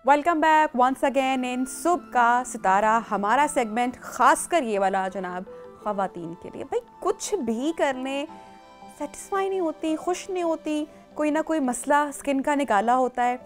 Welcome back once again in सुबह का सितारा, हमारा सेगमेंट खासकर ये वाला जनाब ख़वातीन के लिए। भाई कुछ भी करने सेटिस्फाई नहीं होती, खुश नहीं होती, कोई ना कोई मसला स्किन का निकाला होता है।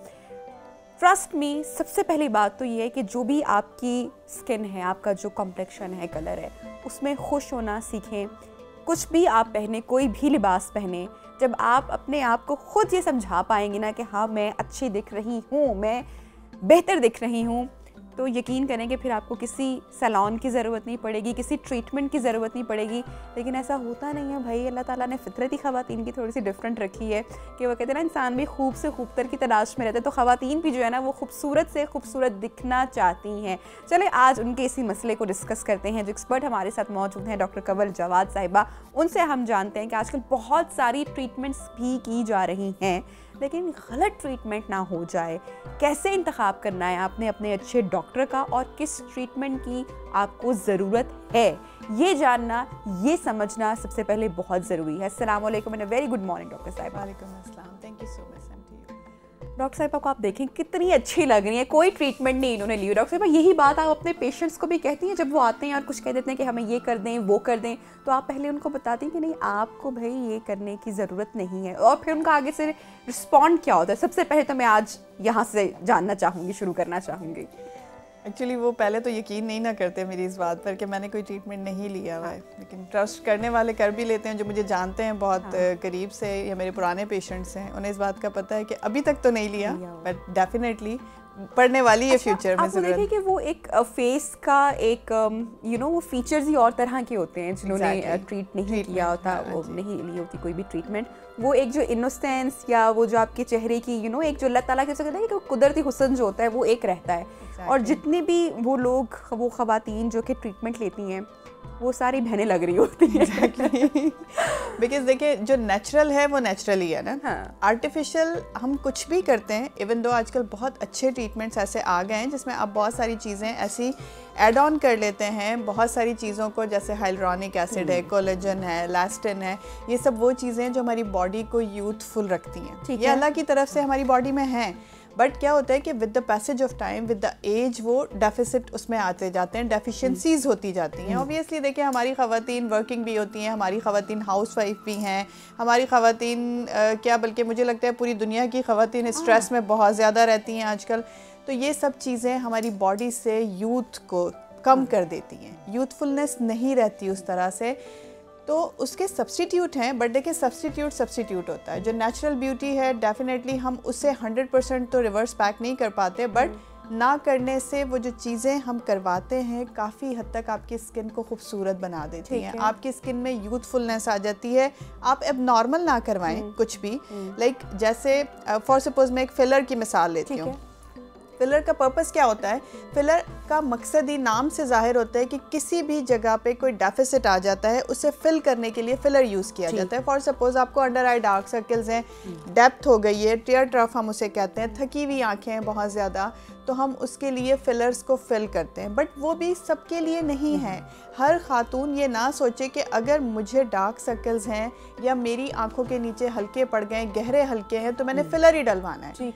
ट्रस्ट मी, सबसे पहली बात तो ये है कि जो भी आपकी स्किन है, आपका जो कॉम्प्लेक्शन है, कलर है, उसमें खुश होना सीखें। कुछ भी आप पहने, कोई भी लिबास पहने, जब आप अपने आप को खुद ये समझा पाएंगे ना कि हाँ मैं अच्छी दिख रही हूँ, मैं बेहतर दिख रही हूँ, तो यकीन करें कि फिर आपको किसी सैलून की ज़रूरत नहीं पड़ेगी, किसी ट्रीटमेंट की ज़रूरत नहीं पड़ेगी। लेकिन ऐसा होता नहीं है भाई। अल्लाह ताला ने फितरती ख़वातीन की थोड़ी सी डिफरेंट रखी है कि वो कहते हैं ना, इंसान भी खूब से खूबतर की तलाश में रहते हैं, तो ख़वातीन भी जो है ना वो खूबसूरत से खूबसूरत दिखना चाहती हैं। चले आज उनके इसी मसले को डिस्कस करते हैं। जो एक्सपर्ट हमारे साथ मौजूद हैं डॉक्टर कंवल जवाद साहिबा, उनसे हम जानते हैं कि आजकल बहुत सारी ट्रीटमेंट्स भी की जा रही हैं, लेकिन गलत ट्रीटमेंट ना हो जाए। कैसे इंतखाब करना है आपने अपने अच्छे डॉक्टर का और किस ट्रीटमेंट की आपको ज़रूरत है, ये जानना, ये समझना सबसे पहले बहुत ज़रूरी है। अस्सलाम वालेकुम and very good morning doctor साहिबा। वालेकुम अस्सलाम, thank you so much. Doctor साहिबा को आप देखें कितनी अच्छी लग रही है, कोई ट्रीटमेंट नहीं इन्होंने ली। डॉक्टर साहिबा यही बात आप अपने पेशेंट्स को भी कहती हैं जब वो आते हैं और कुछ कह देते हैं कि हमें ये कर दें, वो कर दें, तो आप पहले उनको बताती हैं कि नहीं आपको भाई ये करने की ज़रूरत नहीं है, और फिर उनका आगे से रिस्पॉन्ड क्या होता है? सबसे पहले तो मैं आज यहाँ से जानना चाहूँगी, शुरू करना चाहूँगी। एक्चुअली वो पहले तो यकीन नहीं ना करते मेरी इस बात पर कि मैंने कोई ट्रीटमेंट नहीं लिया हुआ है, लेकिन ट्रस्ट करने वाले कर भी लेते हैं, जो मुझे जानते हैं बहुत करीब से या मेरे पुराने पेशेंट्स हैं, उन्हें इस बात का पता है कि अभी तक तो नहीं लिया, बट डेफिनेटली पढ़ने वाली है फ्यूचर में। आपको देखें कि वो एक फेस का एक वो फीचर्स ही और तरह के होते हैं जिन्होंने ट्रीट नहीं किया होता, वो नहीं ली होती कोई भी ट्रीटमेंट। वो एक जो इनोसेंस या वो जो आपके चेहरे की एक जो अल्लाह ताला के कहते हैं कि कुदरती हुस्न जो होता है वो एक रहता है। और जितने भी वो लोग, वो ख़वातीन जो कि ट्रीटमेंट लेती हैं, वो सारी बहनें लग रही होती हैं। बिकॉज देखिए जो नेचुरल है वो नेचुरल ही है ना। आर्टिफिशियल हम कुछ भी करते हैं, इवन दो आजकल बहुत अच्छे ट्रीटमेंट्स ऐसे आ गए हैं जिसमें आप बहुत सारी चीज़ें ऐसी ऐड ऑन कर लेते हैं, बहुत सारी चीज़ों को, जैसे हाइलुरोनिक एसिड है, कोलेजन है, इलास्टिन है, ये सब वो चीज़ें जो हमारी बॉडी को यूथफुल रखती हैं। ये अल्लाह की तरफ से हमारी बॉडी में हैं, बट क्या होता है कि with the passage of time, with the age, वो डेफिसिट उसमें आते जाते हैं, डेफिशिएंसीज होती जाती हैं। ऑब्वियसली देखिए हमारी ख़वातीन वर्किंग भी होती हैं, हमारी ख़वातीन हाउस वाइफ भी हैं, हमारी ख़वातीन क्या बल्कि मुझे लगता है पूरी दुनिया की ख़वातीन स्ट्रेस में बहुत ज़्यादा रहती हैं आजकल। तो ये सब चीज़ें हमारी बॉडी से यूथ को कम कर देती हैं, यूथफुलनेस नहीं रहती उस तरह से। तो उसके सब्स्टिट्यूट हैं, बट देखिए सब्स्टिट्यूट होता है। जो नेचुरल ब्यूटी है डेफिनेटली हम उससे 100% तो रिवर्स बैक नहीं कर पाते, बट ना करने से वो जो चीज़ें हम करवाते हैं काफ़ी हद तक आपकी स्किन को खूबसूरत बना देती हैं। आपकी स्किन में यूथफुलनेस आ जाती है। आप अब नॉर्मल ना करवाएं कुछ भी, लाइक जैसे फॉर सपोज मैं एक फिलर की मिसाल लेती हूँ। फिलर का पर्पस क्या होता है? फिलर का मकसद ही नाम से जाहिर होता है कि किसी भी जगह पे कोई डेफिसिट आ जाता है, उसे फिल करने के लिए फिलर यूज़ किया जाता है। फॉर सपोज आपको अंडर आई डार्क सर्कल्स हैं, डेप्थ हो गई है, टीयर ट्रफ हम उसे कहते हैं, थकी हुई आंखें हैं बहुत ज़्यादा, तो हम उसके लिए फिलर्स को फिल करते हैं। बट वो भी सबके लिए नहीं है। हर खातून ये ना सोचे कि अगर मुझे डार्क सर्कल्स हैं या मेरी आंखों के नीचे हल्के पड़ गए, गहरे हल्के हैं, तो मैंने फिलर ही डलवाना है।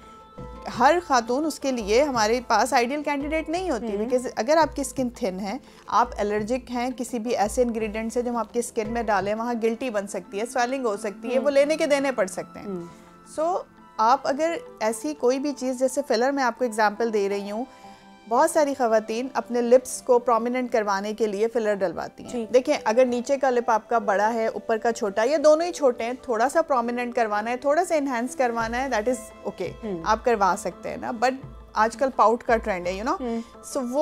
हर खातून उसके लिए हमारे पास आइडियल कैंडिडेट नहीं होती, बिकॉज अगर आपकी स्किन थिन है, आप एलर्जिक हैं किसी भी ऐसे इंग्रेडिएंट से जो हम आपकी स्किन में डालें, वहाँ गिल्टी बन सकती है, स्वेलिंग हो सकती है, वो लेने के देने पड़ सकते हैं। सो आप अगर ऐसी कोई भी चीज़, जैसे फिलर मैं आपको एग्जांपल दे रही हूँ, बहुत सारी ख़वातीन अपने लिप्स को प्रोमिनेंट करवाने के लिए फिलर डलवाती हैं। देखें अगर नीचे का लिप आपका बड़ा है, ऊपर का छोटा, ये दोनों ही छोटे हैं, थोड़ा सा प्रोमिनेंट करवाना है, थोड़ा सा इन्हेंस करवाना है, दैट इज़ ओके, आप करवा सकते हैं ना। बट आजकल पाउट का ट्रेंड है, सो वो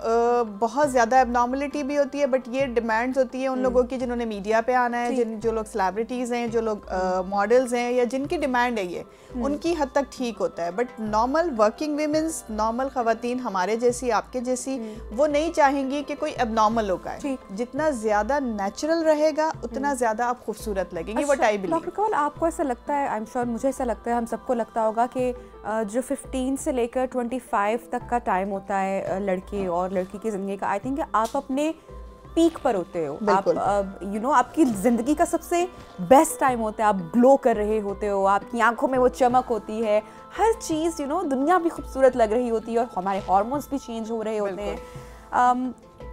बहुत ज़्यादा एबनॉर्मलिटी भी होती है, बट ये डिमांड्स होती है उन लोगों की जिन्होंने मीडिया पे आना है, जो लोग सेलिब्रिटीज़ हैं, जो लोग मॉडल्स हैं, या जिनकी डिमांड है ये, उनकी हद तक ठीक होता है। But normal working womens, normal ख़वातीन हमारे जैसी, आपके जैसी, वो नहीं चाहेंगी कि कोई एबनॉर्मल लुक आए। जितना ज़्यादा नेचुरल रहेगा उतना ज़्यादा आप खूबसूरत लगेंगी। What I believe. Doctor Kanwal, आपको ऐसा लगता है, आई एम श्योर मुझे ऐसा लगता है, हम सबको लगता होगा कि जो 15 से लेकर 25 तक का टाइम होता है लड़के और लड़की की ज़िंदगी का, आई थिंक आप अपने पीक पर होते हो, आप आपकी ज़िंदगी का सबसे बेस्ट टाइम होता है, आप ग्लो कर रहे होते हो, आपकी आंखों में वो चमक होती है, हर चीज़ दुनिया भी खूबसूरत लग रही होती है और हमारे हार्मोन्स भी चेंज हो रहे होते हैं।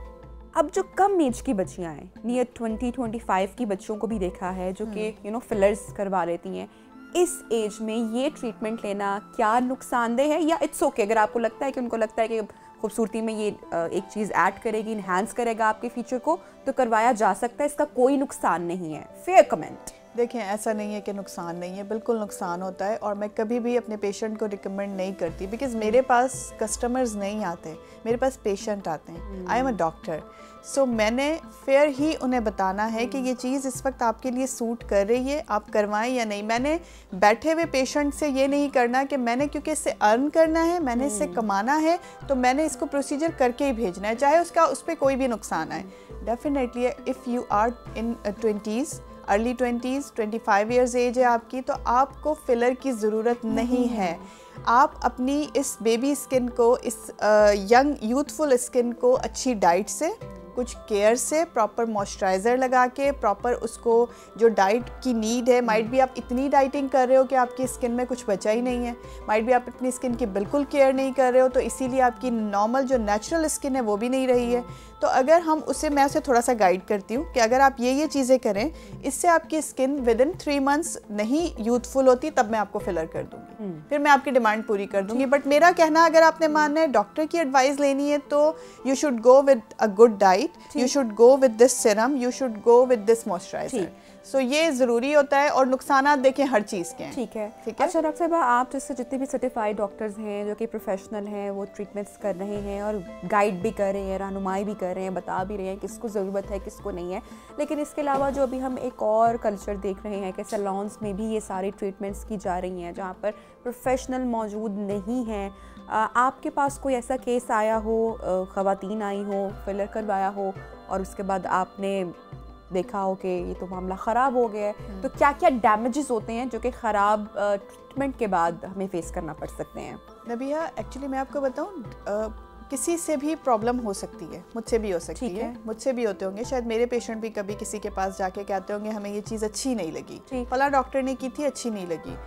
अब जो कम एज की बच्चियाँ हैं, नियर 20-25 की बच्चों को भी देखा है जो कि फिलर्स करवा लेती हैं, इस एज में ये ट्रीटमेंट लेना क्या नुकसानदेह है या इट्स ओके? अगर आपको लगता है कि उनको लगता है कि खूबसूरती में ये एक चीज़ ऐड करेगी, इन्हांस करेगा आपके फीचर को, तो करवाया जा सकता है, इसका कोई नुकसान नहीं है। Fair comment. देखिए, ऐसा नहीं है कि नुकसान नहीं है, बिल्कुल नुकसान होता है और मैं कभी भी अपने पेशेंट को रिकमेंड नहीं करती, बिकॉज मेरे पास कस्टमर्स नहीं आते, मेरे पास पेशेंट आते हैं। आई एम अ डॉक्टर, सो मैंने फेयर ही उन्हें बताना है कि ये चीज़ इस वक्त आपके लिए सूट कर रही है, आप करवाएं या नहीं। मैंने बैठे हुए पेशेंट से ये नहीं करना कि मैंने क्योंकि इससे अर्न करना है, मैंने इससे कमाना है, तो मैंने इसको प्रोसीजर करके ही भेजना है, चाहे उस पर कोई भी नुकसान आए। Definitely if you are in 20s, early 20s, 25 years age है आपकी, तो आपको फिलर की ज़रूरत नहीं है। आप अपनी इस बेबी स्किन को, इस यंग यूथफुल स्किन को अच्छी डाइट से, कुछ केयर से, प्रॉपर मॉइस्चराइज़र लगा के, प्रॉपर उसको जो डाइट की नीड है, माइट भी आप इतनी डाइटिंग कर रहे हो कि आपकी स्किन में कुछ बचा ही नहीं है, माइट भी आप अपनी स्किन की बिल्कुल केयर नहीं कर रहे हो, तो इसीलिए आपकी नॉर्मल जो नेचुरल स्किन है वो भी नहीं रही है। तो अगर हम मैं उसे थोड़ा सा गाइड करती हूँ कि अगर आप ये चीज़ें करें, इससे आपकी स्किन विद इन 3 मंथ्स नहीं यूथफुल होती, तब मैं आपको फिलर कर दूँगी, फिर मैं आपकी डिमांड पूरी कर दूँगी। बट मेरा कहना, अगर आपने मानना है, डॉक्टर की एडवाइस लेनी है, तो you should go with a good diet, you should go with this serum, you should go with this moisturizer. So ये ज़रूरी होता है और नुकसानात देखें हर चीज़ के हैं। ठीक है। अच्छा डॉक्टर साहब, आप जैसे जितने भी सर्टिफाइड डॉक्टर्स हैं जो कि प्रोफेशनल हैं, वो ट्रीटमेंट्स कर रहे हैं और गाइड भी कर रहे हैं, रहनुमाई भी कर रहे हैं, बता भी रहे हैं किसको ज़रूरत है किसको नहीं है, लेकिन इसके अलावा जो अभी हम एक और कल्चर देख रहे हैं कि सैलून्स में भी ये सारी ट्रीटमेंट्स की जा रही हैं जहाँ पर प्रोफेशनल मौजूद नहीं हैं। आपके पास कोई ऐसा केस आया हो, ख़वातीन आई हो, फिलर करवाया हो और उसके बाद आपने देखा हो कि ये तो मामला ख़राब हो गया है, तो क्या क्या डैमेजेस होते हैं जो कि ख़राब ट्रीटमेंट के बाद हमें फेस करना पड़ सकते हैं? नबिया, एक्चुअली मैं आपको बताऊं, किसी से भी प्रॉब्लम हो सकती है, मुझसे भी हो सकती है, मुझसे भी होते होंगे, शायद मेरे पेशेंट भी कभी किसी के पास जाके कहते होंगे हमें ये चीज़ अच्छी नहीं लगी, फला डॉक्टर ने की थी, अच्छी नहीं लगी।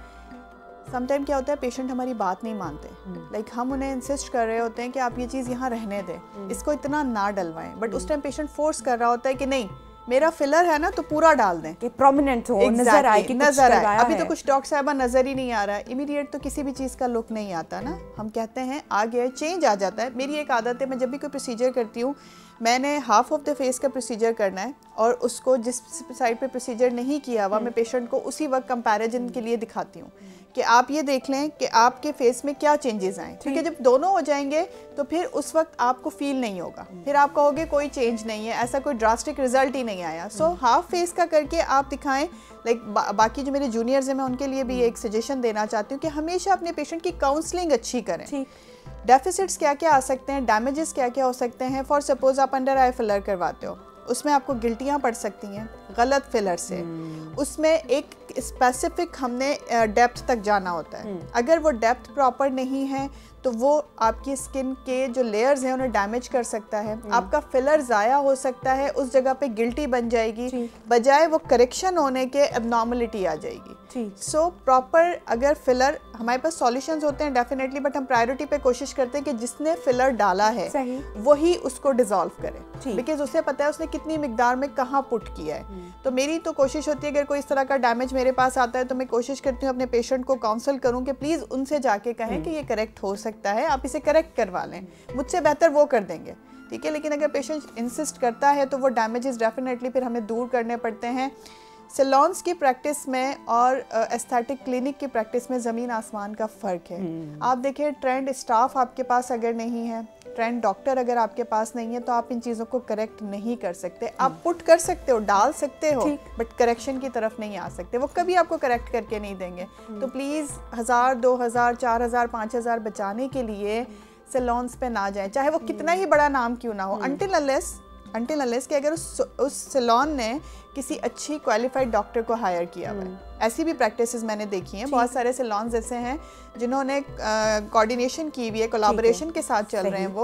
समटाइम क्या होता है, पेशेंट हमारी बात नहीं मानते, लाइक हम उन्हें इंसिस्ट कर रहे होते हैं कि आप ये चीज़ यहाँ रहने दें, इसको इतना ना डलवाएं, बट उस टाइम पेशेंट फोर्स कर रहा होता है कि नहीं, मेरा फिलर है ना तो पूरा डाल दें कि प्रोमिनेंट हो, नजर आए कि नजर आए। अभी तो कुछ डॉक्टर साहबा नजर ही नहीं आ रहा है, इमीडिएट तो किसी भी चीज़ का लुक नहीं आता ना, हम कहते हैं आ गया, चेंज आ जाता है। मेरी एक आदत है, मैं जब भी कोई प्रोसीजर करती हूँ, मैंने हाफ ऑफ द फेस का प्रोसीजर करना है और उसको जिस साइड पे प्रोसीजर नहीं किया हुआ, मैं पेशेंट को उसी वक्त कंपैरिजन के लिए दिखाती हूँ कि आप ये देख लें कि आपके फेस में क्या चेंजेस आए, क्योंकि जब दोनों हो जाएंगे तो फिर उस वक्त आपको फील नहीं होगा, फिर आप कहोगे कोई चेंज नहीं है, ऐसा कोई ड्रास्टिक रिजल्ट ही नहीं आया। सो हाफ फेस का करके आप दिखाएं। लाइक बाकी जो मेरे जूनियर्स हैं, मैं उनके लिए भी एक सजेशन देना चाहती हूँ कि हमेशा अपने पेशेंट की काउंसलिंग अच्छी करें। डेफिसिट्स क्या क्या आ सकते हैं, डैमेजेस क्या क्या हो सकते हैं। फॉर सपोज आप अंडर आई फिलर करवाते हो, उसमें आपको गिल्टियाँ पड़ सकती हैं गलत फिलर से, उसमें एक स्पेसिफिक हमने डेप्थ तक जाना होता है, अगर वो डेप्थ प्रॉपर नहीं है तो वो आपकी स्किन के जो लेयर्स हैं उन्हें डैमेज कर सकता है, आपका फिलर ज़ाया हो सकता है, उस जगह पे गिल्टी बन जाएगी, बजाय वो करेक्शन होने के एबनॉर्मलिटी आ जाएगी। सो प्रॉपर अगर फिलर, हमारे पास सॉल्यूशंस होते हैं डेफिनेटली, बट हम प्रायोरिटी पे कोशिश करते हैं कि जिसने फिलर डाला है वही उसको डिसॉल्व करे, बिकॉज उसे पता है उसने कितनी मिकदार में कहाँ पुट किया है। तो मेरी तो कोशिश होती है अगर कोई इस तरह का डैमेज मेरे पास आता है तो मैं कोशिश करती हूँ अपने पेशेंट को काउंसल करूँ कि प्लीज़ उनसे जाके कहें कि ये करेक्ट हो सकता है, आप इसे करेक्ट करवा लें, मुझसे बेहतर वो कर देंगे, ठीक है। लेकिन अगर पेशेंट इंसिस्ट करता है तो वो डैमेजेस डेफिनेटली फिर हमें दूर करने पड़ते हैं। सैलून्स की प्रैक्टिस में और एस्थेटिक क्लिनिक की प्रैक्टिस में ज़मीन आसमान का फ़र्क है। आप देखिए, ट्रेंड स्टाफ आपके पास अगर नहीं है, ट्रेंड डॉक्टर अगर आपके पास नहीं है, तो आप इन चीज़ों को करेक्ट नहीं कर सकते। आप पुट कर सकते हो, डाल सकते हो, बट करेक्शन की तरफ नहीं आ सकते, वो कभी आपको करेक्ट करके नहीं देंगे। तो प्लीज़ 1000, 2000, 4000, 5000 बचाने के लिए सैलून्स पे ना जाएं, चाहे वो कितना ही बड़ा नाम क्यों ना हो, अनटिल अनलेस कि अगर उस सैलून ने किसी अच्छी क्वालिफाइड डॉक्टर को हायर किया हुआ है। ऐसी भी प्रैक्टिसेस मैंने देखी हैं, बहुत सारे सैलून्स ऐसे हैं जिन्होंने कोऑर्डिनेशन की हुई है, कोलैबोरेशन के साथ चल रहे हैं वो,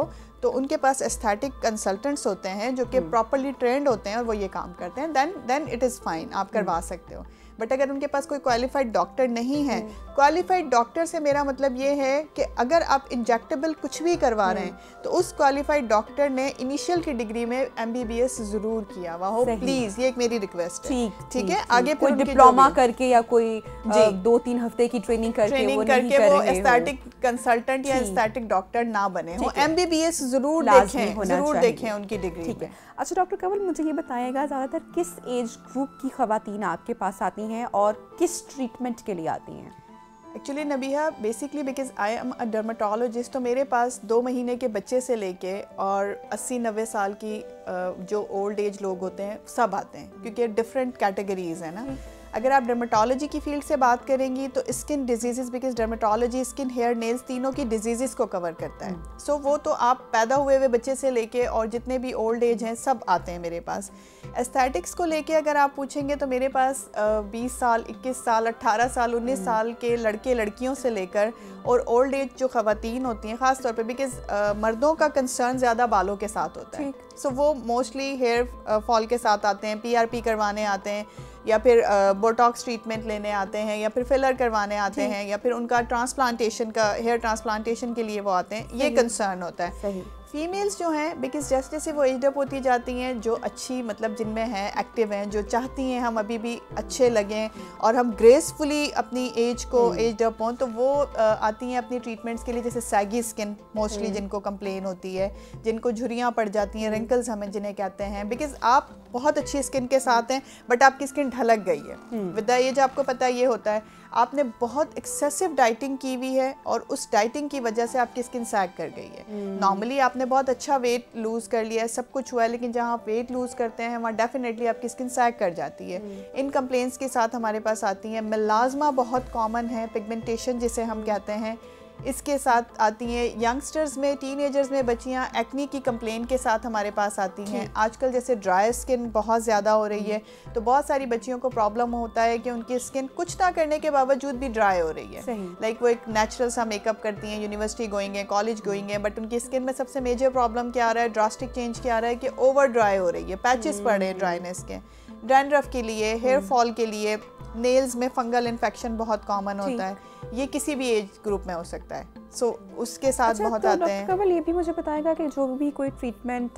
तो उनके पास एस्थेटिक कंसल्टेंट्स होते हैं जो कि प्रॉपरली ट्रेंड होते हैं और वो ये काम करते हैं, देन इट इज़ फाइन, आप करवा सकते हो। बट अगर उनके पास कोई क्वालिफाइड डॉक्टर नहीं है, क्वालिफाइड डॉक्टर से मेरा मतलब ये है कि अगर आप इंजेक्टेबल कुछ भी करवा रहे हैं तो उस क्वालिफाइड डॉक्टर ने इनिशियल की डिग्री में MBBS ज़रूर किया हुआ हो, प्लीज़, ये एक मेरी रिक्वेस्ट है। ठीक है, आगे कोई डिप्लोमा करके या कोई 2-3 हफ्ते की ट्रेनिंग करके वो एस्थेटिक कंसल्टेंट या एस्थेटिक डॉक्टर ना बने हो। MBBS ज़रूर देखें उनकी डिग्री पे। अच्छा डॉक्टर कंवल, मुझे ये बताइएगा ज़्यादातर किस एज ग्रुप की ख़वातीन आपके पास आती हैं और किस ट्रीटमेंट के लिए आती हैं? Actually Nabiha, basically because I am a dermatologist, तो मेरे पास 2 महीने के बच्चे से लेके और 80-90 साल की जो ओल्ड एज लोग होते हैं सब आते हैं, क्योंकि डिफरेंट कैटेगरीज है ना। अगर आप डर्माटोलॉजी की फील्ड से बात करेंगी तो skin disease, because dermatology skin, hair, nails तीनों की डिजीज़ को कवर करता है। सो वो तो आप पैदा हुए हुए बच्चे से लेके और जितने भी ओल्ड एज हैं सब आते हैं मेरे पास। एस्थेटिक्स को लेके अगर आप पूछेंगे तो मेरे पास 20 साल, 21 साल, 18 साल, 19 साल के लड़के लड़कियों से लेकर और ओल्ड एज जो ख़वातीन होती हैं, ख़ास तौर पे बिकॉज मर्दों का कंसर्न ज़्यादा बालों के साथ होता है, सो वो मोस्टली हेयर फॉल के साथ आते हैं, PRP करवाने आते हैं, या फिर बोटॉक्स ट्रीटमेंट लेने आते हैं, या फिर फिलर करवाने आते हैं, या फिर उनका ट्रांसप्लांटेशन का, हेयर ट्रांसप्लांटेशन के लिए वो आते हैं, ये कंसर्न होता है। फीमेल्स जो हैं, बिकॉज जैसे जैसे वो एज अप होती जाती हैं, जो अच्छी मतलब जिनमें हैं, एक्टिव हैं, जो चाहती हैं हम अभी भी अच्छे लगें और हम ग्रेसफुली अपनी एज को एज अप हों, तो वो आती हैं अपनी ट्रीटमेंट्स के लिए। जैसे सैगी स्किन मोस्टली जिनको कंप्लेन होती है, जिनको झुर्रियाँ पड़ जाती हैं, रिंकल्स हमें जिन्हें कहते हैं, बिकॉज आप बहुत अच्छी स्किन के साथ हैं बट आपकी स्किन ढलक गई है विद द एज। आपको पता ये होता है, आपने बहुत एक्सेसिव डाइटिंग की हुई है और उस डाइटिंग की वजह से आपकी स्किन सैग कर गई है। नॉर्मली आपने बहुत अच्छा वेट लूज़ कर लिया है, सब कुछ हुआ है, लेकिन जहाँ आप वेट लूज़ करते हैं वहाँ डेफिनेटली आपकी स्किन सैग कर जाती है। इन कंप्लेंट्स के साथ हमारे पास आती हैं। मेलाज़मा बहुत कॉमन है, पिगमेंटेशन जिसे हम कहते हैं, इसके साथ आती हैं। यंगस्टर्स में, टीनेजर्स में बच्चियां एक्नी की कंप्लेन के साथ हमारे पास आती हैं। आजकल जैसे ड्राई स्किन बहुत ज़्यादा हो रही है, तो बहुत सारी बच्चियों को प्रॉब्लम होता है कि उनकी स्किन कुछ ना करने के बावजूद भी ड्राई हो रही है। लाइक वो एक नेचुरल सा मेकअप करती हैं, यूनिवर्सिटी गोइंग है, कॉलेज गोइंग है, बट उनकी स्किन में सबसे मेजर प्रॉब्लम क्या आ रहा है, ड्रास्टिक चेंज क्या आ रहा है कि ओवर ड्राई हो रही है, पैचेस पड़ रहे हैं ड्राइनेस के। डैंड्रफ के लिए, हेयर फॉल के लिए, नेल्स में फंगल इन्फेक्शन बहुत कॉमन होता है, ये किसी भी एज ग्रुप में हो सकता है। सो उसके साथ बहुत आते हैं। कंवल, ये भी मुझे बताएगा कि जो भी कोई ट्रीटमेंट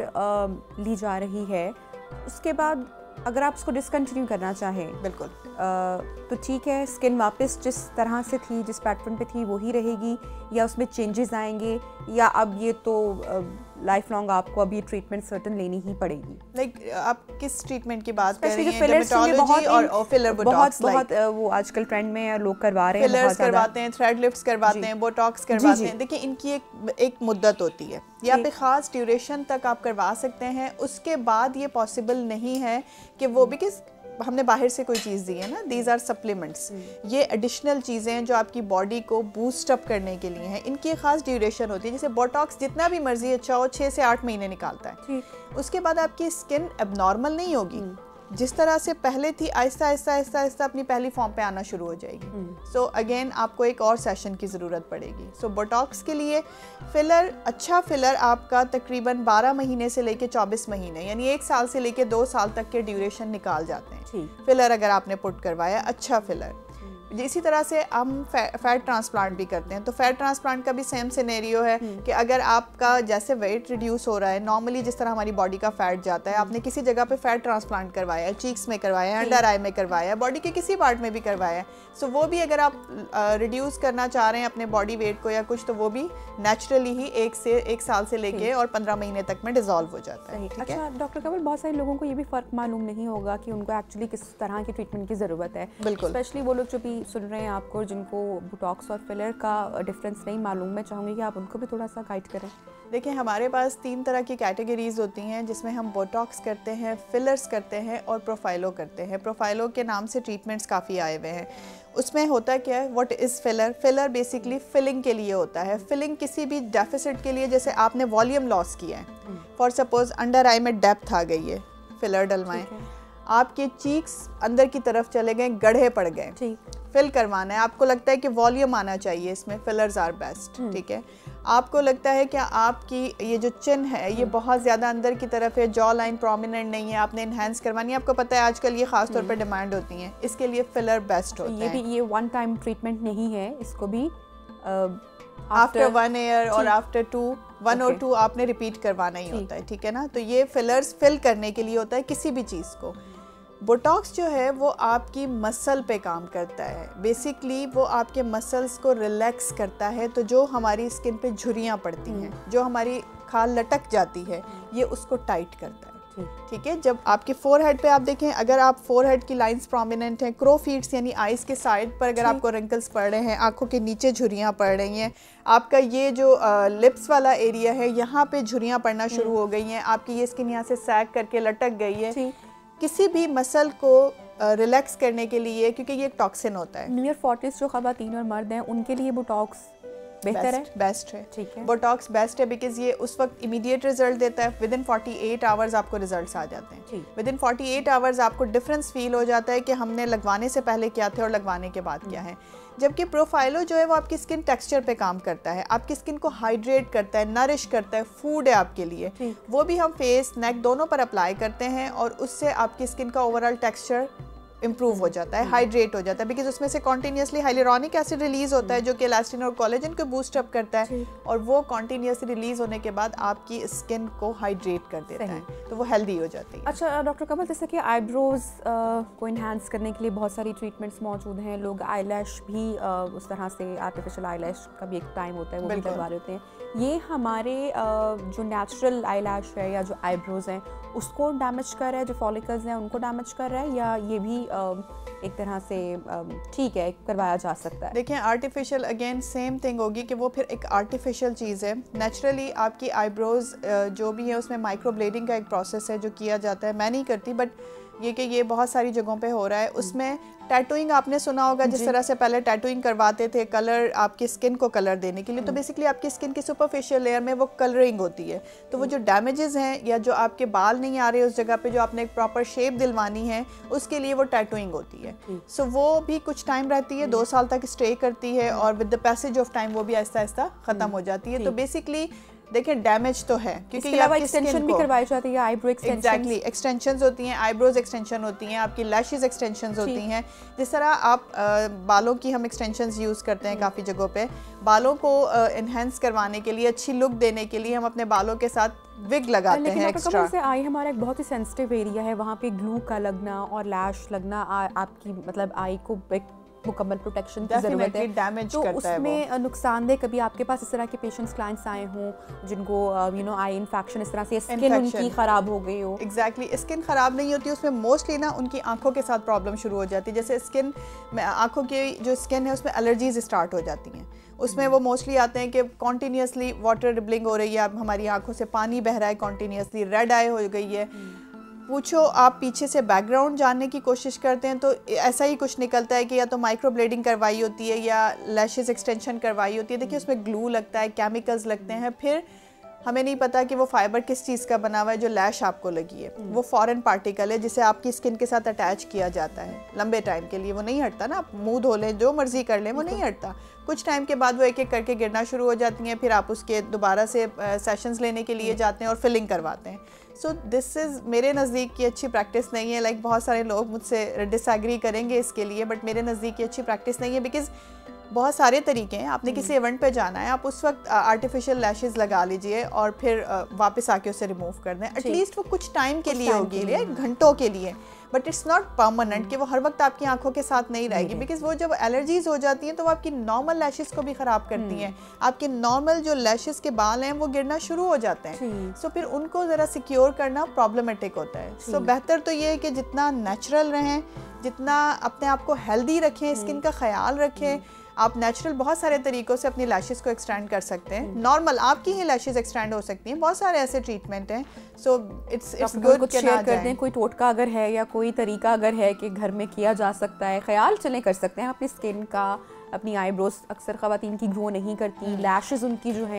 ली जा रही है उसके बाद अगर आप उसको डिसकंटिन्यू करना चाहें, बिल्कुल तो ठीक है, स्किन वापस जिस तरह से थी, जिस पैटर्न पे थी वही रहेगी, या उसमें चेंजेस आएंगे, या अब ये तो लाइफ लॉन्ग आपको अभी ट्रीटमेंट सर्टन लेनी ही पड़ेगी? लाइक आप किस ट्रीटमेंट की बात कर रही हैं? डर्मेटोलॉजी और फिलर, बोटॉक्स, बहुत वो आजकल ट्रेंड में है, लोग करवा रहे हैं, फिलर्स करवाते हैं, थ्रेड लिफ्ट्स करवाते हैं, बोटॉक्स करवाते हैं। देखिए, इनकी एक मुद्दत होती है, या पे ख़ास ड्यूरेशन तक आप करवा सकते हैं, उसके बाद ये पॉसिबल नहीं है कि वो, बिकॉज हमने बाहर से कोई चीज़ दी है ना, दीज आर सप्लीमेंट्स, ये एडिशनल चीज़ें हैं जो आपकी बॉडी को बूस्ट अप करने के लिए हैं। इनकी एक ख़ास ड्यूरेशन होती है। जैसे बोटॉक्स जितना भी मर्जी अच्छा हो, 6 से 8 महीने निकालता है, उसके बाद आपकी स्किन एबनॉर्मल नहीं होगी, जिस तरह से पहले थी आहिस्ता आहिस्ता आहिस्ता आहिस्ता अपनी पहली फॉर्म पे आना शुरू हो जाएगी। सो अगेन आपको एक और सेशन की ज़रूरत पड़ेगी। सो बोटॉक्स के लिए फिलर, अच्छा फिलर आपका तकरीबन 12 महीने से लेके 24 महीने, यानी 1 साल से लेके 2 साल तक के ड्यूरेशन निकाल जाते हैं फिलर अगर आपने पुट करवाया अच्छा फिलर। इसी तरह से हम फैट ट्रांसप्लांट भी करते हैं, तो फैट ट्रांसप्लांट का भी सेम सिनेरियो है कि अगर आपका जैसे वेट रिड्यूस हो रहा है, नॉर्मली जिस तरह हमारी बॉडी का फैट जाता है, आपने किसी जगह पे फैट ट्रांसप्लांट करवाया है, चीक्स में करवाया है, अंडर आई में करवाया है, बॉडी के किसी पार्ट में भी करवाया है, सो वो भी अगर आप रिड्यूस करना चाह रहे हैं अपने बॉडी वेट को या कुछ, तो वो भी नेचुरली ही 1 साल से लेके और 15 महीने तक में डिजॉल्व हो जाता है। अच्छा डॉक्टर कंवल, बहुत सारे लोगों को ये भी फ़र्क मालूम नहीं होगा कि उनको एक्चुअली किस तरह की ट्रीटमेंट की ज़रूरत है। बिल्कुल, स्पेशली वो लोग जो भी सुन रहे हैं आपको, जिनको बोटॉक्स और फिलर का डिफरेंस नहीं मालूम, मैं चाहूँगी कि आप उनको भी थोड़ा सा गाइड करें। देखिए, हमारे पास 3 तरह की कैटेगरीज होती हैं जिसमें हम बोटॉक्स करते हैं, फिलर्स करते हैं और प्रोफाइलो करते हैं। प्रोफाइलो के नाम से ट्रीटमेंट्स काफ़ी आए हुए हैं। उसमें होता क्या है, what is filler? Filler basically filling के लिए होता है। फिलिंग किसी भी डेफिसिट के लिए, जैसे आपने वॉल्यूम लॉस किया है, फॉर सपोज अंडर आई में डेप्थ आ गई है, फिलर डलवाएं, आपके चीक्स अंदर की तरफ चले गए, गड्ढे पड़ गए, फिल करवाना है, आपको लगता है कि वॉल्यूम आना चाहिए इसमें, फिलर्स आर बेस्ट, ठीक है। आपको लगता है कि आपकी ये जो चिन है ये बहुत ज़्यादा अंदर की तरफ है, जॉ लाइन प्रोमिनेंट नहीं है, आपने इन्हेंस करवानी है, आपको पता है आजकल ये खास तौर पर डिमांड होती हैं, इसके लिए फिलर बेस्ट होता है। ये वन टाइम ट्रीटमेंट नहीं है, इसको भी आफ्टर 1 ईयर और आफ्टर 1 और 2 आपने रिपीट करवाना ही होता है, ठीक है ना। तो ये फिलर्स फिल करने के लिए होता है किसी भी चीज़ को। बोटॉक्स जो है वो आपकी मसल पे काम करता है, बेसिकली वो आपके मसल्स को रिलैक्स करता है, तो जो हमारी स्किन पे झुर्रियाँ पड़ती हैं, जो हमारी खाल लटक जाती है, ये उसको टाइट करता है, ठीक है। जब आपके फोरहेड पे आप देखें, अगर आप फोरहेड की लाइंस प्रोमिनेंट हैं, क्रो फीट्स यानी आइज़ के साइड पर अगर आपको रिंकल्स पड़ रहे हैं, आंखों के नीचे झुर्रियाँ पड़ रही हैं, आपका ये जो लिप्स वाला एरिया है यहाँ पे झुर्रियाँ पड़ना शुरू हो गई हैं, आपकी ये स्किन यहाँ से सैग करके लटक गई है, किसी भी मसल को रिलैक्स करने के लिए, क्योंकि ये एक टॉक्सिन होता है। नियर 40s जो ख़वातीन और मर्द हैं उनके लिए बोटॉक्स बेहतर है, बेस्ट है, ठीक है। बोटॉक्स बेस्ट है बिकॉज ये उस वक्त इमीडिएट रिजल्ट देता है, विद इन 48 आवर्स आपको रिजल्ट्स आ जाते हैं, विद इन 48 आवर्स आपको डिफरेंस फील हो जाता है कि हमने लगवाने से पहले क्या थे और लगवाने के बाद क्या है। जबकि प्रोफाइलो जो है वो आपकी स्किन टेक्सचर पे काम करता है, आपकी स्किन को हाइड्रेट करता है, नरिश करता है, फूड है आपके लिए, वो भी हम फेस नेक दोनों पर अप्लाई करते हैं और उससे आपकी स्किन का ओवरऑल टेक्सचर इम्प्रूव हो जाता है, हाइड्रेट हो जाता है, बिकॉज उसमें से कॉन्टीन्यूसली हाइलुरोनिक एसिड रिलीज होता है जो कि इलास्टिन और कोलेजन को बूस्ट अप करता है, और वो कॉन्टीन्यूसली रिलीज होने के बाद आपकी स्किन को हाइड्रेट कर देता है, तो वो हेल्दी हो जाती है। अच्छा डॉक्टर कमल, जैसे कि आईब्रोज को इन्हांस करने के लिए बहुत सारी ट्रीटमेंट्स मौजूद हैं, लोग आईलैश भी उस तरह से आर्टिफिशियल आईलैश का भी एक टाइम होता है वो भी लगवा रहे होते हैं, ये हमारे जो नेचुरल आईलैश है या जो आईब्रोज हैं उसको डैमेज कर रहा है, जो फॉलिकल्स हैं उनको डैमेज कर रहा है, या ये भी एक तरह से ठीक है करवाया जा सकता है? देखिए आर्टिफिशियल अगेन सेम थिंग होगी कि वो फिर एक आर्टिफिशियल चीज़ है। नेचुरली आपकी आईब्रोज जो भी है उसमें माइक्रो ब्लेडिंग का एक प्रोसेस है जो किया जाता है, मैं नहीं करती बट ये कि ये बहुत सारी जगहों पे हो रहा है। उसमें टैटूइंग आपने सुना होगा, जिस तरह से पहले टैटूइंग करवाते थे कलर आपकी स्किन को कलर देने के लिए, तो बेसिकली आपकी स्किन की सुपरफिशियल लेयर में वो कलरिंग होती है, तो वो जो डैमेजेस हैं या जो आपके बाल नहीं आ रहे उस जगह पे जो आपने एक प्रॉपर शेप दिलवानी है उसके लिए वो टैटूइंग होती है। सो वो भी कुछ टाइम रहती है, 2 साल तक स्टे करती है और with the passage of time वो भी आहिस्ता आहिस्ता ख़त्म हो जाती है। तो बेसिकली देखिए डैमेज तो है, क्योंकि ये आपकी एक्सटेंशन भी करवाई जाती है, आईब्रो एक्सटेंशन, एग्जैक्टली एक्सटेंशंस होती हैं, आईब्रोज एक्सटेंशन होती हैं, आपकी लैशेस एक्सटेंशंस होती हैं। जिस तरह आप बालों की हम एक्सटेंशंस यूज़ करते हैं काफ़ी जगहों पे, बालों को इन्हेंस करवाने के लिए, अच्छी लुक देने के लिए हम अपने बालों के साथ विग लगाते हैं एक्स्ट्रा। से आई हमारा एक बहुत ही सेंसिटिव एरिया है, वहाँ पे ग्लू का लगना और लैश लगना आपकी मतलब आई को मुकम्मल प्रोटेक्शन की ज़रूरत है, डैमेज तो करता है उसमें नुकसानदेह कभी आपके पास इस तरह के पेशेंट्स क्लाइंट्स आए हों जिनको आई इन्फेक्शन इस तरह से स्किन उनकी ख़राब हो गई हो? एग्जैक्टली स्किन ख़राब नहीं होती, उसमें मोस्टली ना उनकी आंखों के साथ प्रॉब्लम शुरू हो जाती है। जैसे स्किन में आंखों की जो स्किन है उसमें एलर्जीज स्टार्ट हो जाती हैं, उसमें वो मोस्टली आते हैं कि कॉन्टीन्यूसली वाटर रिबलिंग हो रही है, अब हमारी आंखों से पानी बह रहा है कॉन्टीन्यूसली, रेड आई हो गई है, पूछो आप पीछे से बैकग्राउंड जानने की कोशिश करते हैं तो ऐसा ही कुछ निकलता है कि या तो माइक्रो ब्लेडिंग करवाई होती है या लैशेस एक्सटेंशन करवाई होती है। देखिए उसमें ग्लू लगता है, केमिकल्स लगते हैं, फिर हमें नहीं पता कि वो फाइबर किस चीज़ का बना हुआ है। जो लैश आपको लगी है वो फॉरेन पार्टिकल है जिसे आपकी स्किन के साथ अटैच किया जाता है लंबे टाइम के लिए, वो नहीं हटता ना, आप मुंह धो लें जो मर्जी कर लें वो नहीं हटता, कुछ टाइम के बाद वो एक एक करके गिरना शुरू हो जाती हैं, फिर आप उसके दोबारा से सेशंस लेने के लिए जाते हैं और फिलिंग करवाते हैं। सो दिस इज़ मेरे नज़दीक की अच्छी प्रैक्टिस नहीं है। लाइक बहुत सारे लोग मुझसे डिसएग्री करेंगे इसके लिए, बट मेरे नज़दीक की अच्छी प्रैक्टिस नहीं है, बिकॉज बहुत सारे तरीके हैं। आपने किसी इवेंट पे जाना है, आप उस वक्त आर्टिफिशियल लैशेस लगा लीजिए और फिर वापस आके उसे रिमूव कर दें, एटलीस्ट वो कुछ टाइम के लिए होगी, घंटों के लिए, बट इट्स नॉट परमानेंट कि वो हर वक्त आपकी आंखों के साथ नहीं रहेगी, बिकॉज वो जब एलर्जीज हो जाती हैं तो वो आपकी नॉर्मल लैशेस को भी ख़राब करती हैं, आपके नॉर्मल जो लैशेस के बाल हैं वो गिरना शुरू हो जाते हैं। सो फिर उनको ज़रा सिक्योर करना प्रॉब्लमेटिक होता है। सो बेहतर तो ये है कि जितना नेचुरल रहें, जितना अपने आप को हेल्दी रखें, स्किन का ख्याल रखें। आप नेचुरल बहुत सारे तरीक़ों से अपनी लैशेस को एक्सटेंड कर सकते हैं, नॉर्मल आपकी ही लैशेस एक्सटेंड हो सकती हैं, बहुत सारे ऐसे ट्रीटमेंट हैं। सो इट्स गुड कुछ शेयर कर दें, कोई टोटका अगर है या कोई तरीका अगर है कि घर में किया जा सकता है, ख्याल चलें कर सकते हैं अपनी स्किन का। अपनी आईब्रोज अक्सर ख़वातीन की ग्रो नहीं करती, लैशेस उनकी जो हैं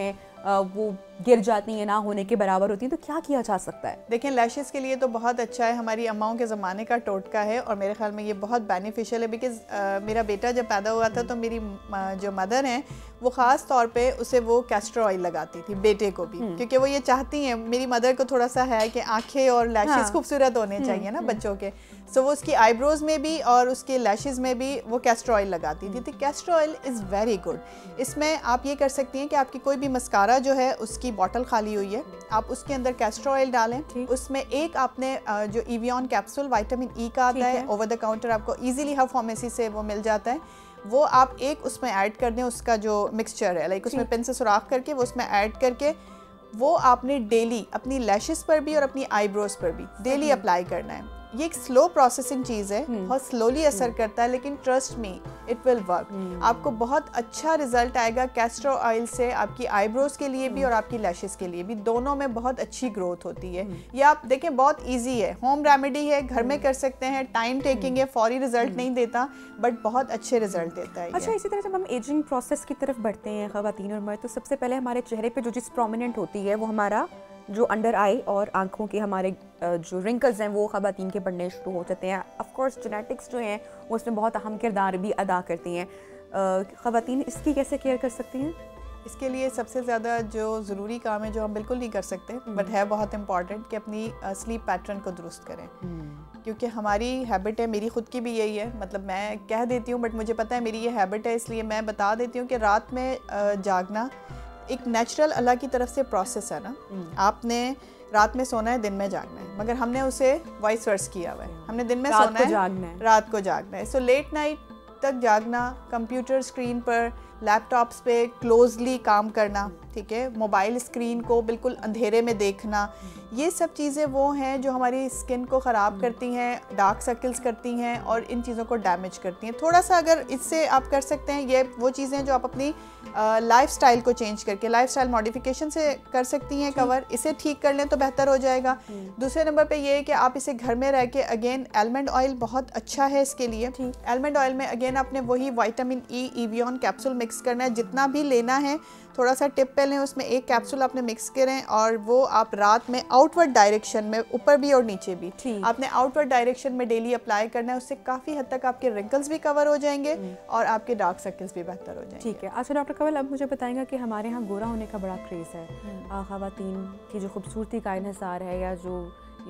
वो गिर जाती हैं, ना होने के बराबर होती हैं, तो क्या किया जा सकता है? देखें, लैशेस के लिए तो बहुत अच्छा है, हमारी अम्माओं के ज़माने का टोटका है और मेरे ख्याल में ये बहुत बेनिफिशियल है। बिकॉज़ मेरा बेटा जब पैदा हुआ था तो मेरी जो मदर हैं वो ख़ास तौर पे उसे वो कैस्टर ऑयल लगाती थी बेटे को भी, क्योंकि वो ये चाहती हैं, मेरी मदर को थोड़ा सा है कि आंखें और लैशेस खूबसूरत होने चाहिए ना बच्चों के। सो वो उसकी आईब्रोज में भी और उसके लैशेस में भी वो कैस्टर ऑयल लगाती थी। तो castor oil is very good. इसमें आप ये कर सकती हैं कि आपकी कोई भी मस्कारा जो है उसकी बॉटल खाली हुई है, आप उसके अंदर कैस्टर ऑयल डालें, उसमें एक आपने जो एवियन कैप्सूल विटामिन ई का आता है, ओवर द काउंटर आपको इजीली हर फार्मेसी से वो मिल जाता है, वो आप एक उसमें ऐड कर दें, उसका जो मिक्सचर है, लाइक उसमें पेन से सुराख करके वो उसमें ऐड करके वो आपने डेली अपनी लैशेस पर भी और अपनी आईब्रोज पर भी डेली अप्लाई करना है। ये एक स्लो प्रोसेसिंग चीज़ है, बहुत स्लोली असर करता है, लेकिन trust me it will work. आपको बहुत अच्छा रिजल्ट आएगा कैस्टर ऑयल से, आपकी आईब्रोज के लिए भी और आपकी लैशेस के लिए भी, दोनों में बहुत अच्छी ग्रोथ होती है। ये आप देखें बहुत इजी है, होम रेमेडी है, घर में कर सकते हैं, टाइम टेकिंग है, फौरी रिजल्ट नहीं देता बट बहुत अच्छे रिजल्ट देता है। अच्छा, इसी तरह जब हम एजिंग प्रोसेस की तरफ बढ़ते हैं ख़वातीन और मर्द, तो सबसे पहले हमारे चेहरे पे जो चीज़ प्रोमिनेंट होती है वो हमारा जो अंडर आई और आंखों के हमारे जो रिंकल्स हैं वो ख़वातीन के बढ़ने शुरू हो जाते हैं। ऑफ कोर्स जेनेटिक्स जो हैं वो उसमें बहुत अहम किरदार भी अदा करती हैं। ख़वातीन इसकी कैसे केयर कर सकती हैं? इसके लिए सबसे ज़्यादा जो ज़रूरी काम है, जो हम बिल्कुल नहीं कर सकते बट है बहुत इंपॉर्टेंट, कि अपनी स्लीप पैटर्न को दुरुस्त करें। क्योंकि हमारी हैबिट है, मेरी ख़ुद की भी यही है, मतलब मैं कह देती हूँ बट मुझे पता है मेरी ये हैबिट है, इसलिए मैं बता देती हूँ कि रात में जागना एक नेचुरल अल्लाह की तरफ से प्रोसेस है ना। आपने रात में सोना है, दिन में जागना है, मगर हमने उसे वाइस वर्स किया हुआ है, हमने दिन में सोना है, रात को जागना है। सो लेट नाइट तक जागना, कंप्यूटर स्क्रीन पर, लैपटॉप्स पे क्लोजली काम करना, ठीक है, मोबाइल स्क्रीन को बिल्कुल अंधेरे में देखना, ये सब चीज़ें वो हैं जो हमारी स्किन को ख़राब करती हैं, डार्क सर्कल्स करती हैं और इन चीज़ों को डैमेज करती हैं। थोड़ा सा अगर इससे आप कर सकते हैं, ये वो चीज़ें जो आप अपनी लाइफस्टाइल को चेंज करके लाइफस्टाइल मॉडिफिकेशन से कर सकती हैं कवर, इसे ठीक कर लें तो बेहतर हो जाएगा। दूसरे नंबर पे ये है कि आप इसे घर में रह के, अगेन आलमंड ऑयल बहुत अच्छा है इसके लिए। आलमंड ऑयल में अगेन आपने वही vitamin E Evion capsule mix करना है, जितना भी लेना है थोड़ा सा टिप पे लें, उसमें एक कैप्सूल आपने मिक्स करें और वो आप रात में आउटवर्ड डायरेक्शन में, ऊपर भी और नीचे भी, आपने आउटवर्ड डायरेक्शन में डेली अप्लाई करना है। उससे काफ़ी हद तक आपके रिंकल्स भी कवर हो जाएंगे और आपके डार्क सर्कल्स भी बेहतर हो जाएंगे। ठीक है। अच्छा डॉक्टर कंवल, अब मुझे बताएंगे कि हमारे यहाँ गोरा होने का बड़ा क्रेज़ है, ख़वातीन की जो खूबसूरती का इन्हिसार है, या जो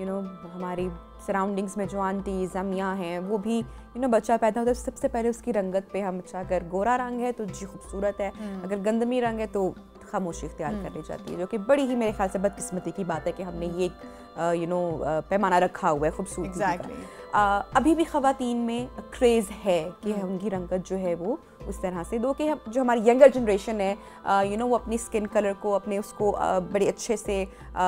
हमारी सराउंडिंग्स में जो आंटीज़ अम्मियाँ हैं वो भी बच्चा पैदा होता है सबसे पहले उसकी रंगत पे हम, अच्छा अगर गोरा रंग है तो जी खूबसूरत है, अगर गंदमी रंग है तो खामोशी इख्तियार कर ली जाती है, जो कि बड़ी ही मेरे ख्याल से बदकिस्मती की बात है कि हमने ये पैमाना रखा हुआ है खूबसूरती का। अभी भी ख़वातीन में क्रेज़ है कि उनकी रंगत जो है वो उस तरह से दो कि जो हमारी यंगर जनरेशन है वो अपनी स्किन कलर को, अपने उसको बड़े अच्छे से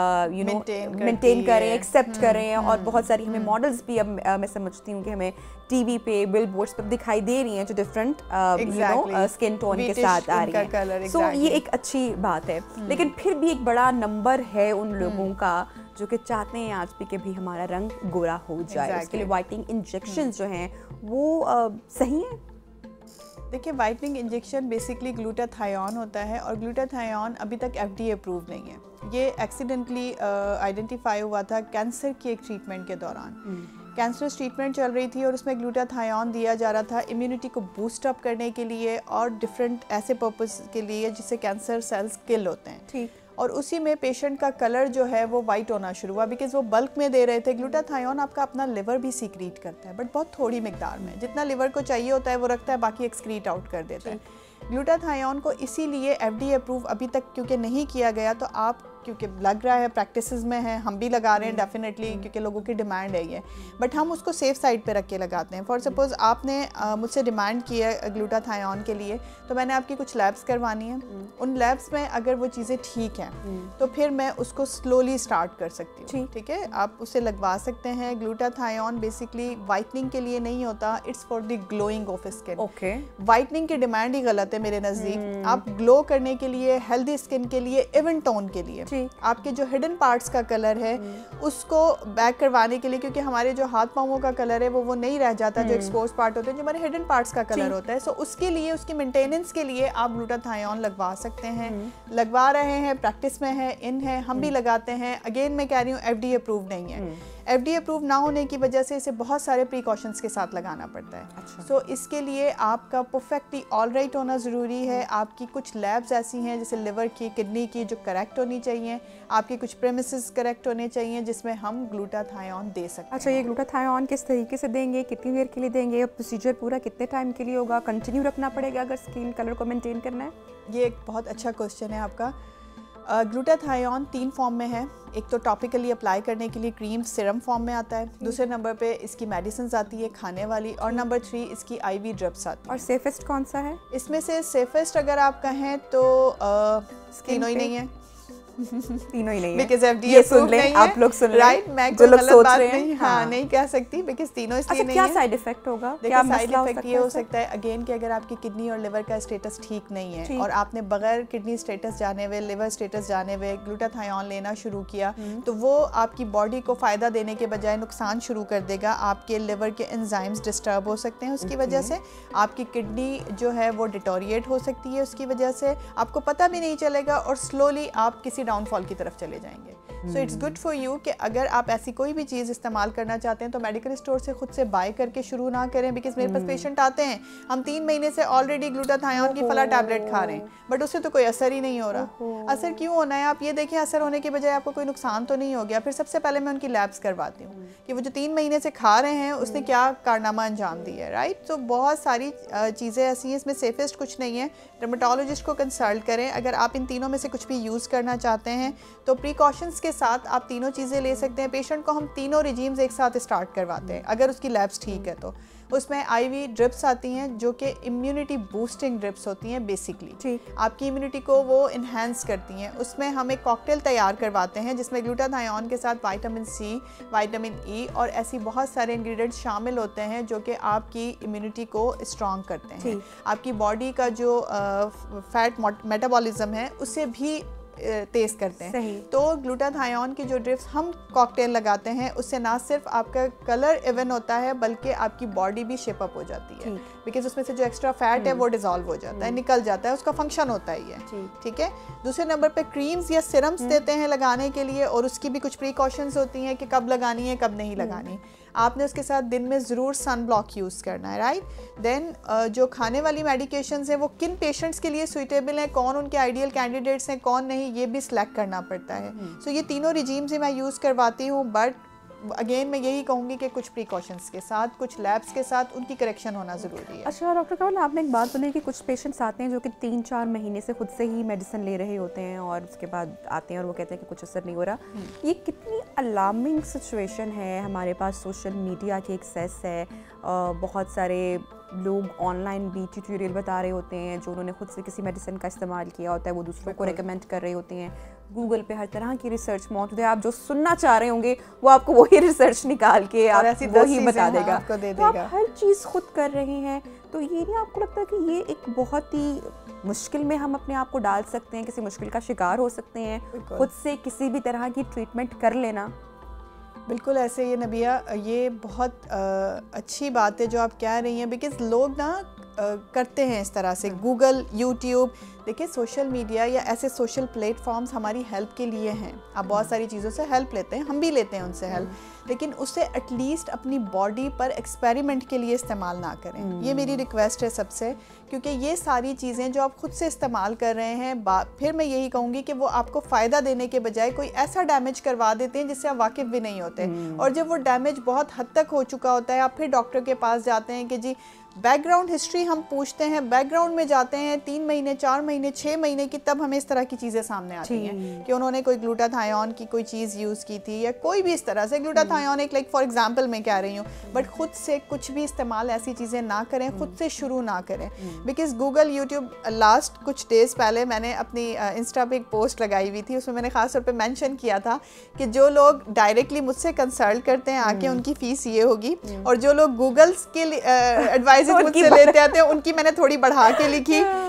मेंटेन करें, एक्सेप्ट करें, और बहुत सारी हमें मॉडल्स भी अब मैं समझती हूँ कि हमें टीवी पे, बिलबोर्ड्स पे दिखाई दे रही हैं जो डिफरेंट स्किन टोन के साथ आ रही हैं। सो ये एक अच्छी बात है, लेकिन फिर भी एक बड़ा नंबर है उन लोगों का जो कि चाहते हैं आज भी कि भी हमारा रंग गोरा हो जाए। उसके लिए वाइटनिंग इंजेक्शन जो हैं वो सही है? देखिए, वाइटनिंग इंजेक्शन बेसिकली ग्लूटाथायोन होता है और ग्लूटाथायोन अभी तक FDA अप्रूव नहीं है। ये एक्सीडेंटली आइडेंटिफाई हुआ था कैंसर की एक ट्रीटमेंट के दौरान। कैंसर ट्रीटमेंट चल रही थी और उसमें ग्लूटाथायोन दिया जा रहा था इम्यूनिटी को बूस्ट अप करने के लिए और डिफरेंट ऐसे पर्पस के लिए जिससे कैंसर सेल्स किल होते हैं। ठीक। और उसी में पेशेंट का कलर जो है वो वाइट होना शुरू हुआ, बिकॉज वो बल्क में दे रहे थे। ग्लूटाथायोन आपका अपना लिवर भी सीक्रीट करता है बट बहुत थोड़ी मिकदार में, जितना लिवर को चाहिए होता है वो रखता है, बाकी एक्सक्रीट आउट कर देता है। ग्लूटाथायोन को इसीलिए FDA अप्रूव अभी तक क्योंकि नहीं किया गया, तो आप क्योंकि लग रहा है प्रैक्टिसेस में है, हम भी लगा रहे हैं डेफिनेटली क्योंकि लोगों की डिमांड है ये, बट हम उसको सेफ साइड पे रख के लगाते हैं। फॉर सपोज आपने मुझसे डिमांड किया ग्लूटाथायोन के लिए, तो मैंने आपकी कुछ लैब्स करवानी है, उन लैब्स में अगर वो चीज़ें ठीक हैं तो फिर मैं उसको स्लोली स्टार्ट कर सकती हूँ। ठीक है, आप उसे लगवा सकते हैं। ग्लूटाथायोन बेसिकली वाइटनिंग के लिए नहीं होता, it's for the glowing of skin. Okay, whitening की डिमांड ही गलत है मेरे नज़दीक। आप ग्लो करने के लिए, हेल्दी स्किन के लिए, इवन टोन के लिए आपके जो हिडन पार्ट्स का कलर है उसको बैक करवाने के लिए, क्योंकि हमारे जो हाथ पाँवों का कलर है वो नहीं रह जाता, जो एक्सपोज पार्ट होते हैं, जो हमारे हिडन पार्ट्स का कलर होता है। सो उसके लिए, उसकी मेंटेनेंस के लिए आप ग्लूटाथायोन लगवा सकते हैं, लगवा रहे हैं, प्रैक्टिस में है, इन है, हम भी लगाते हैं। अगेन मैं कह रही हूँ FDA अप्रूव नहीं है। FDA अप्रूव ना होने की वजह से इसे बहुत सारे प्रिकॉशंस के साथ लगाना पड़ता है। अच्छा। सो इसके लिए आपका परफेक्टली ऑलराइट होना ज़रूरी है। आपकी कुछ लैब्स ऐसी हैं जैसे लिवर की, किडनी की, जो करेक्ट होनी चाहिए। आपके कुछ प्रेमिसेस करेक्ट होने चाहिए जिसमें हम ग्लूटाथायोन दे सकते हैं। अच्छा, ये ग्लूटाथायोन किस तरीके से देंगे, कितनी देर के लिए देंगे, प्रोसीजर पूरा कितने टाइम के लिए होगा, कंटिन्यू रखना पड़ेगा अगर स्किन कलर को मेंटेन करना है? ये एक बहुत अच्छा क्वेश्चन है आपका। ग्लूटाथायोन 3 फॉर्म में है। एक तो टॉपिकली अप्लाई करने के लिए क्रीम सिरम फॉर्म में आता है, दूसरे नंबर पे इसकी मेडिसिन आती है खाने वाली, और नंबर 3 इसकी IV ड्रिप्स आती है। और सेफेस्ट कौन सा है इसमें से? सेफेस्ट अगर आप कहें तो तीनों ही नहीं है। तीनों ही नहीं है, बिकॉज़ FDA ये सुन नहीं लें, है, आप लोग सुन लें, राइट। मैं जो लोग सोच रहे हैं नहीं, हाँ नहीं कह सकती, बिकॉज़ तीनों इसलिए नहीं है। क्या साइड इफेक्ट होगा? देखिए, साइड इफेक्ट ये हो सकता है अगेन कि अगर आपकी किडनी और लिवर का स्टेटस ठीक नहीं है और आपने बगैर किडनी स्टेटस जाने हुए, लिवर स्टेटस जाने हुए ग्लूटाथायोन लेना शुरू किया, तो वो आपकी बॉडी को फ़ायदा देने के बजाय नुकसान शुरू कर देगा। आपके लिवर के एंजाइम्स डिस्टर्ब हो सकते हैं उसकी वजह से, आपकी किडनी जो है वो डिटोरिएट हो सकती है उसकी वजह से, आपको पता भी नहीं चलेगा और स्लोली आप किसी डाउनफॉल की तरफ चले जाएंगे। So it's good for you कि अगर आप ऐसी कोई भी चीज़ इस्तेमाल करना चाहते हैं तो मेडिकल स्टोर से खुद से बाय करके शुरू ना करें। बिकॉज मेरे पास पेशेंट आते हैं, हम 3 महीने से ऑलरेडी ग्लूटाथायोन की फला टैबलेट खा रहे हैं, बट उससे तो कोई असर ही नहीं हो रहा। असर क्यों होना है? आप ये देखें, असर होने के बजाय आपको कोई नुकसान तो नहीं हो गया। फिर सबसे पहले मैं उनकी लैब्स करवाती हूँ कि वो जो 3 महीने से खा रहे हैं उसने क्या कारनामा अंजाम दिया है, राइट। तो बहुत सारी चीज़ें ऐसी हैं, इसमें सेफेस्ट कुछ नहीं है। डर्मेटोलॉजिस्ट को कंसल्ट करें। अगर आप इन तीनों में से कुछ भी यूज़ करना चाहते हैं तो प्रिकॉशंस के साथ आप तीनों चीज़ें ले सकते हैं। पेशेंट को हम तीनों रिजीम्स एक साथ स्टार्ट करवाते हैं अगर उसकी लैब्स ठीक है तो। उसमें IV ड्रिप्स आती हैं जो कि इम्यूनिटी बूस्टिंग ड्रिप्स होती हैं बेसिकली, आपकी इम्यूनिटी को वो इन्हेंस करती हैं। उसमें हम एक कॉकटेल तैयार करवाते हैं जिसमें ग्लूटाथायोन के साथ विटामिन C, विटामिन E और ऐसी बहुत सारे इंग्रेडिएंट्स शामिल होते हैं जो कि आपकी इम्यूनिटी को स्ट्रॉन्ग करते हैं। आपकी बॉडी का जो फैट मेटाबॉलिज्म है उसे भी तेज करते हैं। तो ग्लूटाथायोन की जो ड्रिप्स हम कॉकटेल लगाते हैं उससे ना सिर्फ आपका कलर इवन होता है बल्कि आपकी बॉडी भी शेप अप हो जाती है, बिकॉज उसमें से जो एक्स्ट्रा फैट है वो डिसॉल्व हो जाता है, निकल जाता है, उसका फंक्शन होता ही है। ठीक है। दूसरे नंबर पे क्रीम्स या सिरम्स देते हैं लगाने के लिए, और उसकी भी कुछ प्रिकॉशंस होती हैं कि कब लगानी है कब नहीं लगानी। आपने उसके साथ दिन में ज़रूर सन ब्लॉक यूज़ करना है, राइट। देन जो खाने वाली मेडिकेशंस हैं वो किन पेशेंट्स के लिए सुइटेबल हैं, कौन उनके आइडियल कैंडिडेट्स हैं, कौन नहीं, ये भी सिलेक्ट करना पड़ता है। सो ये तीनों रिजीम्स ही मैं यूज़ करवाती हूँ, बट अगेन मैं यही कहूँगी कि कुछ प्रिकॉशंस के साथ, कुछ लैब्स के साथ उनकी करेक्शन होना ज़रूरी है। अच्छा डॉक्टर कमल, आपने एक बात सुनी कि कुछ पेशेंट्स आते हैं जो कि 3-4 महीने से खुद से ही मेडिसिन ले रहे होते हैं और उसके बाद आते हैं और वो कहते हैं कि कुछ असर नहीं हो रहा। ये कितनी अलार्मिंग सिचुएशन है। हमारे पास सोशल मीडिया की एक्सेस है, बहुत सारे लोग ऑनलाइन भी ट्यूटोरियल बता रहे होते हैं जो उन्होंने खुद से किसी मेडिसिन का इस्तेमाल किया होता है, वो दूसरों को रेकमेंड कर रहे होते हैं। गूगल पे हर तरह की रिसर्च मौजूद है, आप जो सुनना चाह रहे होंगे वो आपको वही रिसर्च निकाल के वो ही बता देगा, तो आप हर चीज़ खुद कर रहे हैं। तो ये नहीं आपको लगता कि ये एक बहुत ही मुश्किल में हम अपने आप को डाल सकते हैं, किसी मुश्किल का शिकार हो सकते हैं खुद से किसी भी तरह की ट्रीटमेंट कर लेना? बिल्कुल ऐसे ही नबिया, ये बहुत अच्छी बात है जो आप कह रही हैं, बिकॉज़ लोग ना करते हैं इस तरह से। गूगल, यूट्यूब, देखिए सोशल मीडिया या ऐसे सोशल प्लेटफॉर्म्स हमारी हेल्प के लिए हैं। आप बहुत सारी चीज़ों से हेल्प लेते हैं, हम भी लेते हैं उनसे हेल्प, लेकिन उससे एटलीस्ट अपनी बॉडी पर एक्सपेरिमेंट के लिए इस्तेमाल ना करें। ये मेरी रिक्वेस्ट है सबसे, क्योंकि ये सारी चीज़ें जो आप खुद से इस्तेमाल कर रहे हैं, फिर मैं यही कहूँगी कि वो आपको फ़ायदा देने के बजाय कोई ऐसा डैमेज करवा देते हैं जिससे आप वाकिफ़ भी नहीं होते। और जब वो डैमेज बहुत हद तक हो चुका होता है, आप फिर डॉक्टर के पास जाते हैं कि जी बैकग्राउंड हिस्ट्री हम पूछते हैं, बैकग्राउंड में जाते हैं 3 महीने 4 महीने 6 महीने की, तब हमें इस तरह की चीज़ें सामने आती हैं कि उन्होंने कोई ग्लूटाथायोन की कोई चीज़ यूज़ की थी या कोई भी इस तरह से। ग्लूटाथायोन एक लाइक फॉर एग्जांपल मैं कह रही हूँ, बट खुद से कुछ भी इस्तेमाल ऐसी चीज़ें ना करें, खुद से शुरू ना करें। बिकॉज गूगल, यूट्यूब, लास्ट कुछ डेज़ पहले मैंने अपनी इंस्टा पे एक पोस्ट लगाई हुई थी, उसमें मैंने ख़ास तौर पर मैंशन किया था कि जो लोग डायरेक्टली मुझसे कंसल्ट करते हैं आके, उनकी फ़ीस ये होगी, और जो लोग गूगल्स के एडवाइजेस मुझसे लेते हैं उनकी मैंने थोड़ी बढ़ा के लिखी,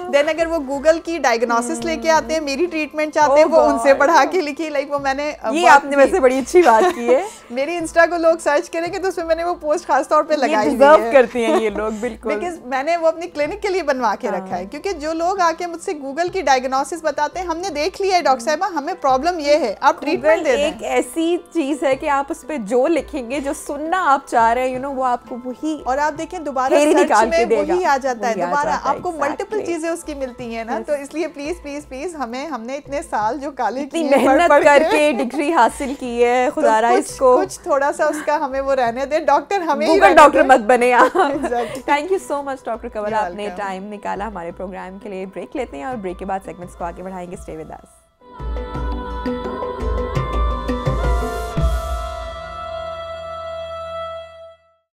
देन अगर वो गूगल की डायग्नोसिस लेके आते हैं, मेरी ट्रीटमेंट चाहते हैं, वो उनसे पढ़ा के लिखी, लाइक वो मैंने ये आपने वैसे बड़ी अच्छी बात की है। मेरी इंस्टा को लोग सर्च करेंगे तो उसमें मैंने वो पोस्ट खास तौर पे लगाई हुई है। डिजर्व करते हैं ये लोग, बिल्कुल, बिकॉज मैंने वो अपनी क्लिनिक के लिए बनवा के रखा है, क्योंकि जो लोग आके मुझसे गूगल की डायग्नोसिस बताते हैं, हमने देख लिया है डॉक्टर साहिबा, हमें प्रॉब्लम ये है, आप ट्रीटमेंट दे दें। एक ऐसी चीज है कि आप उस पे जो लिखेंगे, जो सुनना आप चाह रहे हैं, यू नो, वो आपको वही, और आप देखें दोबारा सर्च में वही आ जाता है, दोबारा आपको मल्टीपल चीजें उसकी मिलती हैं ना। तो इसलिए प्लीज प्लीज प्लीज हमने इतने साल जो काले की मेहनत करके डिग्री हासिल की है, खुदारा इसको कुछ थोड़ा सा उसका हमें वो रहने दे, डॉक्टर हमें ही डॉक्टर मत बने आप। Thank you so much doctor Kanwar, आपने टाइम निकाला हमारे प्रोग्राम के लिए। ब्रेक लेते हैं और ब्रेक के बाद सेगमेंट्स को आगे बढ़ाएंगे। Stay with us.